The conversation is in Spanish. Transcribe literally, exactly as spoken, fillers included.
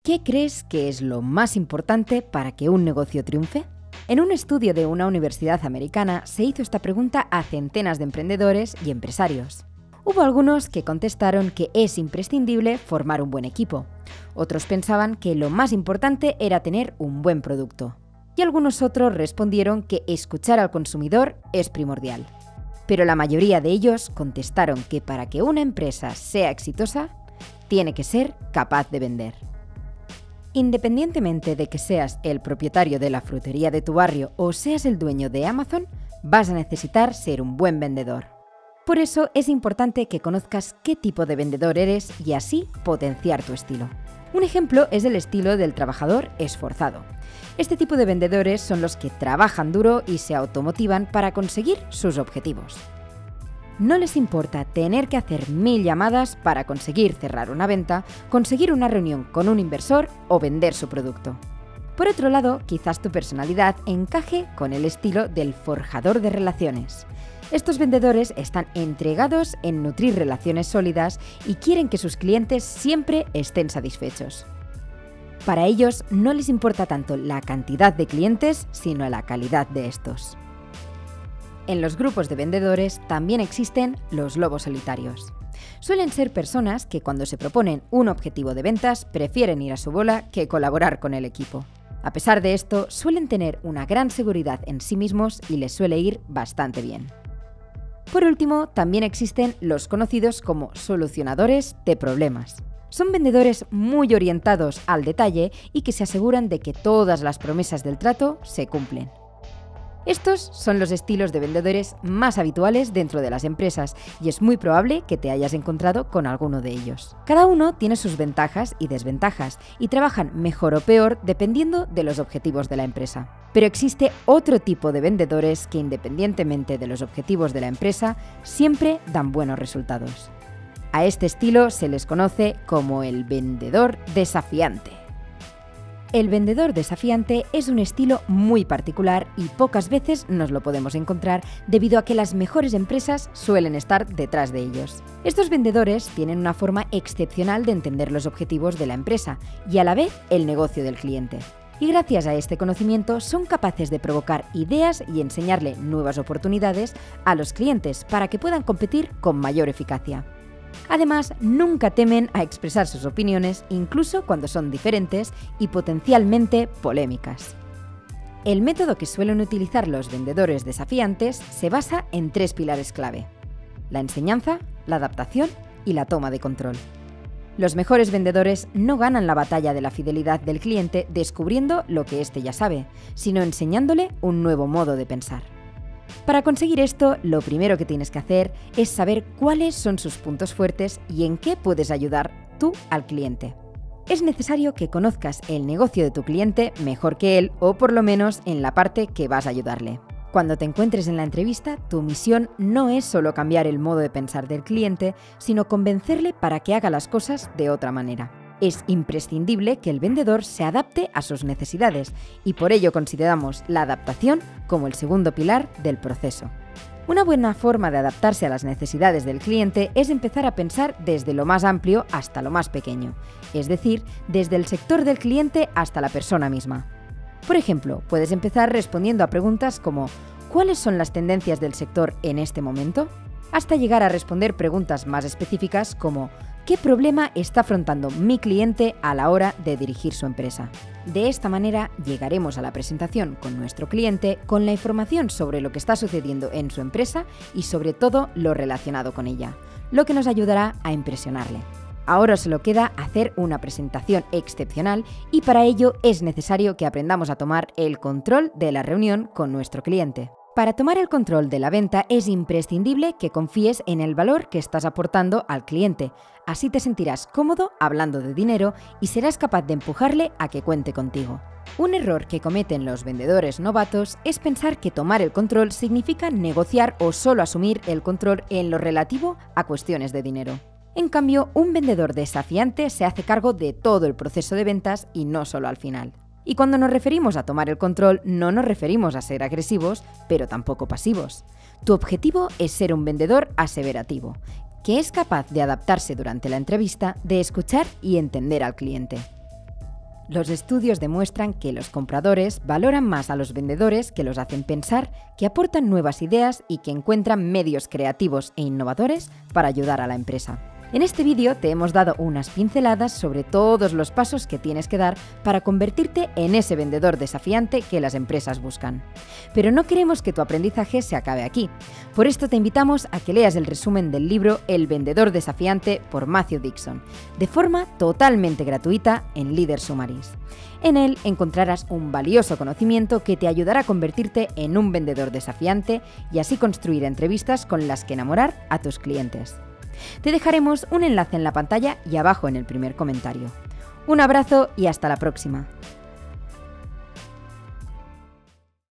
¿Qué crees que es lo más importante para que un negocio triunfe? En un estudio de una universidad americana se hizo esta pregunta a centenas de emprendedores y empresarios. Hubo algunos que contestaron que es imprescindible formar un buen equipo. Otros pensaban que lo más importante era tener un buen producto. Y algunos otros respondieron que escuchar al consumidor es primordial. Pero la mayoría de ellos contestaron que para que una empresa sea exitosa, tiene que ser capaz de vender. Independientemente de que seas el propietario de la frutería de tu barrio o seas el dueño de Amazon, vas a necesitar ser un buen vendedor. Por eso es importante que conozcas qué tipo de vendedor eres y así potenciar tu estilo. Un ejemplo es el estilo del trabajador esforzado. Este tipo de vendedores son los que trabajan duro y se automotivan para conseguir sus objetivos. No les importa tener que hacer mil llamadas para conseguir cerrar una venta, conseguir una reunión con un inversor o vender su producto. Por otro lado, quizás tu personalidad encaje con el estilo del forjador de relaciones. Estos vendedores están entregados en nutrir relaciones sólidas y quieren que sus clientes siempre estén satisfechos. Para ellos no les importa tanto la cantidad de clientes, sino la calidad de estos. En los grupos de vendedores también existen los lobos solitarios. Suelen ser personas que cuando se proponen un objetivo de ventas prefieren ir a su bola que colaborar con el equipo. A pesar de esto, suelen tener una gran seguridad en sí mismos y les suele ir bastante bien. Por último, también existen los conocidos como solucionadores de problemas. Son vendedores muy orientados al detalle y que se aseguran de que todas las promesas del trato se cumplen. Estos son los estilos de vendedores más habituales dentro de las empresas y es muy probable que te hayas encontrado con alguno de ellos. Cada uno tiene sus ventajas y desventajas y trabajan mejor o peor dependiendo de los objetivos de la empresa. Pero existe otro tipo de vendedores que, independientemente de los objetivos de la empresa, siempre dan buenos resultados. A este estilo se les conoce como el vendedor desafiante. El vendedor desafiante es un estilo muy particular y pocas veces nos lo podemos encontrar debido a que las mejores empresas suelen estar detrás de ellos. Estos vendedores tienen una forma excepcional de entender los objetivos de la empresa y a la vez el negocio del cliente. Y gracias a este conocimiento son capaces de provocar ideas y enseñarle nuevas oportunidades a los clientes para que puedan competir con mayor eficacia. Además, nunca temen a expresar sus opiniones, incluso cuando son diferentes y potencialmente polémicas. El método que suelen utilizar los vendedores desafiantes se basa en tres pilares clave: la enseñanza, la adaptación y la toma de control. Los mejores vendedores no ganan la batalla de la fidelidad del cliente descubriendo lo que éste ya sabe, sino enseñándole un nuevo modo de pensar. Para conseguir esto, lo primero que tienes que hacer es saber cuáles son sus puntos fuertes y en qué puedes ayudar tú al cliente. Es necesario que conozcas el negocio de tu cliente mejor que él o por lo menos en la parte que vas a ayudarle. Cuando te encuentres en la entrevista, tu misión no es solo cambiar el modo de pensar del cliente, sino convencerle para que haga las cosas de otra manera. Es imprescindible que el vendedor se adapte a sus necesidades y por ello consideramos la adaptación como el segundo pilar del proceso. Una buena forma de adaptarse a las necesidades del cliente es empezar a pensar desde lo más amplio hasta lo más pequeño, es decir, desde el sector del cliente hasta la persona misma. Por ejemplo, puedes empezar respondiendo a preguntas como ¿cuáles son las tendencias del sector en este momento?, hasta llegar a responder preguntas más específicas como ¿qué problema está afrontando mi cliente a la hora de dirigir su empresa? De esta manera llegaremos a la presentación con nuestro cliente con la información sobre lo que está sucediendo en su empresa y sobre todo lo relacionado con ella, lo que nos ayudará a impresionarle. Ahora solo queda hacer una presentación excepcional y para ello es necesario que aprendamos a tomar el control de la reunión con nuestro cliente. Para tomar el control de la venta es imprescindible que confíes en el valor que estás aportando al cliente. Así te sentirás cómodo hablando de dinero y serás capaz de empujarle a que cuente contigo. Un error que cometen los vendedores novatos es pensar que tomar el control significa negociar o solo asumir el control en lo relativo a cuestiones de dinero. En cambio, un vendedor desafiante se hace cargo de todo el proceso de ventas y no solo al final. Y cuando nos referimos a tomar el control, no nos referimos a ser agresivos, pero tampoco pasivos. Tu objetivo es ser un vendedor aseverativo, que es capaz de adaptarse durante la entrevista, de escuchar y entender al cliente. Los estudios demuestran que los compradores valoran más a los vendedores que los hacen pensar, que aportan nuevas ideas y que encuentran medios creativos e innovadores para ayudar a la empresa. En este vídeo te hemos dado unas pinceladas sobre todos los pasos que tienes que dar para convertirte en ese vendedor desafiante que las empresas buscan. Pero no queremos que tu aprendizaje se acabe aquí. Por esto te invitamos a que leas el resumen del libro El vendedor desafiante por Matthew Dixon, de forma totalmente gratuita en Leader Summaries. En él encontrarás un valioso conocimiento que te ayudará a convertirte en un vendedor desafiante y así construir entrevistas con las que enamorar a tus clientes. Te dejaremos un enlace en la pantalla y abajo en el primer comentario. Un abrazo y hasta la próxima.